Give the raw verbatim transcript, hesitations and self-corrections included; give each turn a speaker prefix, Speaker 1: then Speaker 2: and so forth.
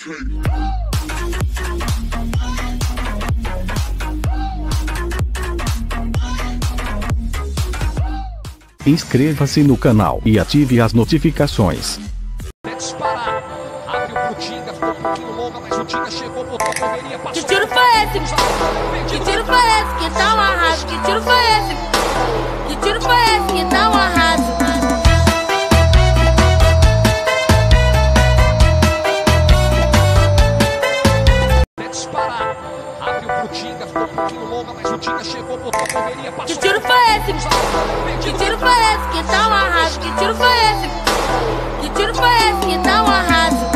Speaker 1: Inscreva-se no canal e ative as notificações.
Speaker 2: Disparar, abriu pro Tinga, ficou um pouquinho longa, mas o Tinga chegou, botou a correria, passou.
Speaker 3: Que tiro foi esse? Que tiro foi esse que tá um arraso? Que tiro foi esse? Que tiro foi esse que tá um arraso?
Speaker 2: Disparar, abriu pro Tinga, ficou um pouquinho longa, mas o Tinga chegou, botou a correria, passou.
Speaker 3: Que tiro foi esse? Que tiro foi esse que tá um arraso? Que tiro foi esse? Que tiro foi esse que tá um arraso?